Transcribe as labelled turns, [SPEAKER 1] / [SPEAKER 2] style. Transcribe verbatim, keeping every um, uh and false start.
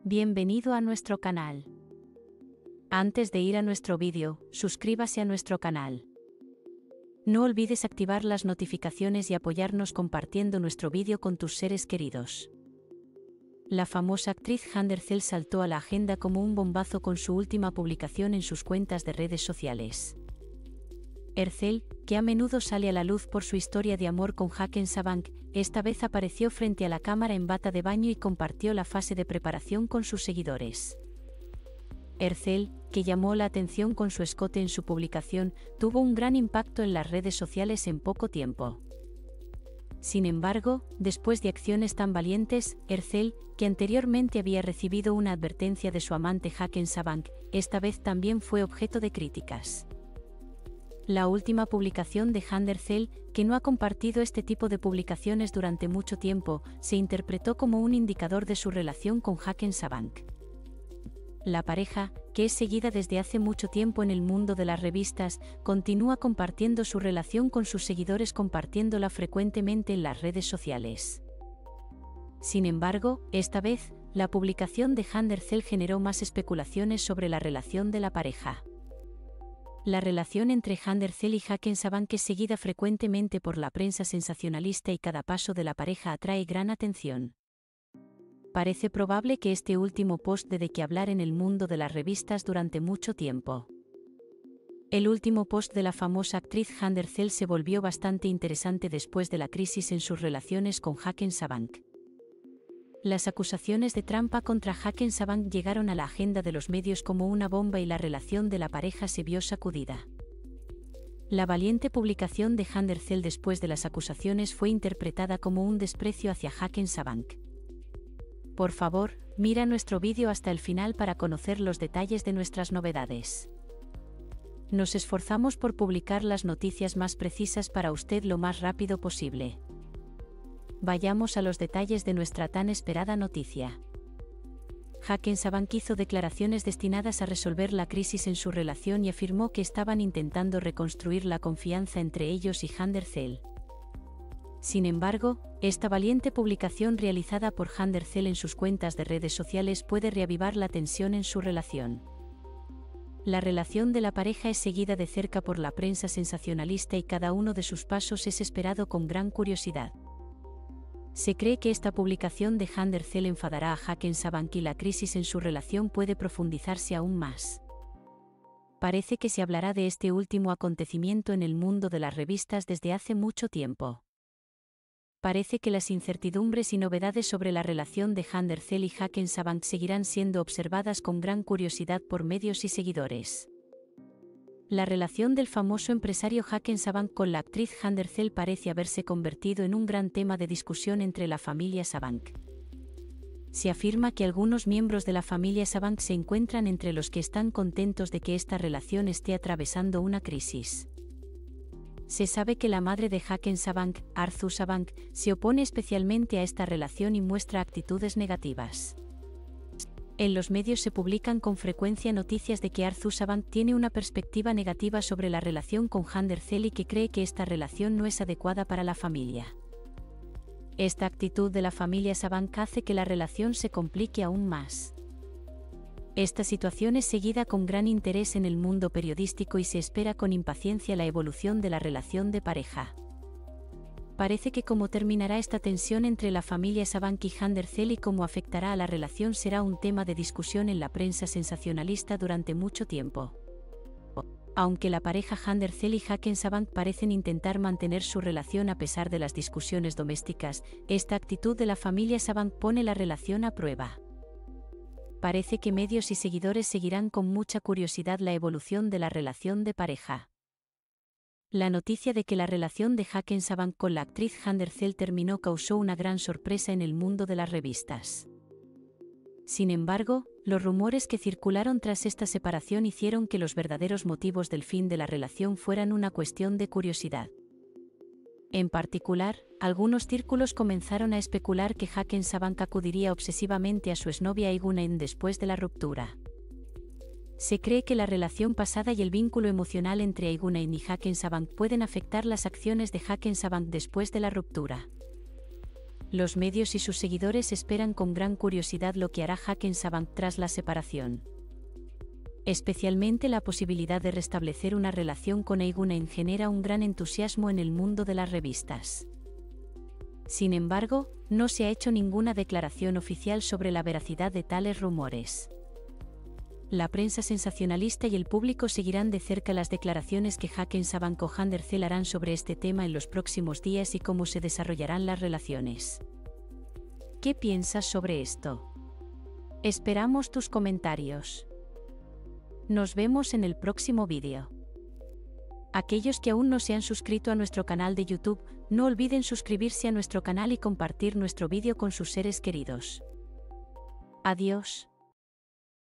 [SPEAKER 1] Bienvenido a nuestro canal. Antes de ir a nuestro vídeo, suscríbase a nuestro canal. No olvides activar las notificaciones y apoyarnos compartiendo nuestro vídeo con tus seres queridos. La famosa actriz Handler Cell saltó a la agenda como un bombazo con su última publicación en sus cuentas de redes sociales. Ercel, que a menudo sale a la luz por su historia de amor con Haken Sabank, esta vez apareció frente a la cámara en bata de baño y compartió la fase de preparación con sus seguidores. Ercel, que llamó la atención con su escote en su publicación, tuvo un gran impacto en las redes sociales en poco tiempo. Sin embargo, después de acciones tan valientes, Ercel, que anteriormente había recibido una advertencia de su amante Haken Sabank, esta vez también fue objeto de críticas. La última publicación de Handler Cell, que no ha compartido este tipo de publicaciones durante mucho tiempo, se interpretó como un indicador de su relación con Haken Sabank. La pareja, que es seguida desde hace mucho tiempo en el mundo de las revistas, continúa compartiendo su relación con sus seguidores compartiéndola frecuentemente en las redes sociales. Sin embargo, esta vez, la publicación de Handler Cell generó más especulaciones sobre la relación de la pareja. La relación entre Handler Cell y Haken Sabank es seguida frecuentemente por la prensa sensacionalista y cada paso de la pareja atrae gran atención. Parece probable que este último post dé de qué hablar en el mundo de las revistas durante mucho tiempo. El último post de la famosa actriz Handler Cell se volvió bastante interesante después de la crisis en sus relaciones con Haken Sabank. Las acusaciones de trampa contra Haken Sabank llegaron a la agenda de los medios como una bomba y la relación de la pareja se vio sacudida. La valiente publicación de Handler Cell después de las acusaciones fue interpretada como un desprecio hacia Haken Sabank. Por favor, mira nuestro vídeo hasta el final para conocer los detalles de nuestras novedades. Nos esforzamos por publicar las noticias más precisas para usted lo más rápido posible. Vayamos a los detalles de nuestra tan esperada noticia. Haken Sabank hizo declaraciones destinadas a resolver la crisis en su relación y afirmó que estaban intentando reconstruir la confianza entre ellos y Handler Cell. Sin embargo, esta valiente publicación realizada por Handler Cell en sus cuentas de redes sociales puede reavivar la tensión en su relación. La relación de la pareja es seguida de cerca por la prensa sensacionalista y cada uno de sus pasos es esperado con gran curiosidad. Se cree que esta publicación de Handler Cell enfadará a Haken Sabank y la crisis en su relación puede profundizarse aún más. Parece que se hablará de este último acontecimiento en el mundo de las revistas desde hace mucho tiempo. Parece que las incertidumbres y novedades sobre la relación de Handler Cell y Haken Sabank seguirán siendo observadas con gran curiosidad por medios y seguidores. La relación del famoso empresario Haken Sabank con la actriz Handler Cell parece haberse convertido en un gran tema de discusión entre la familia Sabank. Se afirma que algunos miembros de la familia Sabank se encuentran entre los que están contentos de que esta relación esté atravesando una crisis. Se sabe que la madre de Haken Sabank, Arzu Sabank, se opone especialmente a esta relación y muestra actitudes negativas. En los medios se publican con frecuencia noticias de que Arzu Sabank tiene una perspectiva negativa sobre la relación con Handler Cell y que cree que esta relación no es adecuada para la familia. Esta actitud de la familia Sabank hace que la relación se complique aún más. Esta situación es seguida con gran interés en el mundo periodístico y se espera con impaciencia la evolución de la relación de pareja. Parece que cómo terminará esta tensión entre la familia Sabank y Handler Cell y cómo afectará a la relación será un tema de discusión en la prensa sensacionalista durante mucho tiempo. Aunque la pareja Handler Cell y Haken Sabank parecen intentar mantener su relación a pesar de las discusiones domésticas, esta actitud de la familia Sabank pone la relación a prueba. Parece que medios y seguidores seguirán con mucha curiosidad la evolución de la relación de pareja. La noticia de que la relación de Haken Sabank con la actriz Handler Cell terminó causó una gran sorpresa en el mundo de las revistas. Sin embargo, los rumores que circularon tras esta separación hicieron que los verdaderos motivos del fin de la relación fueran una cuestión de curiosidad. En particular, algunos círculos comenzaron a especular que Haken Sabank acudiría obsesivamente a su exnovia Eigunen después de la ruptura. Se cree que la relación pasada y el vínculo emocional entre Eigunen y Haken Sabank pueden afectar las acciones de Haken Sabank después de la ruptura. Los medios y sus seguidores esperan con gran curiosidad lo que hará Hackensack tras la separación. Especialmente la posibilidad de restablecer una relación con Eigunen genera un gran entusiasmo en el mundo de las revistas. Sin embargo, no se ha hecho ninguna declaración oficial sobre la veracidad de tales rumores. La prensa sensacionalista y el público seguirán de cerca las declaraciones que Hackensack o Handercel harán sobre este tema en los próximos días y cómo se desarrollarán las relaciones. ¿Qué piensas sobre esto? Esperamos tus comentarios. Nos vemos en el próximo vídeo. Aquellos que aún no se han suscrito a nuestro canal de YouTube, no olviden suscribirse a nuestro canal y compartir nuestro vídeo con sus seres queridos. Adiós.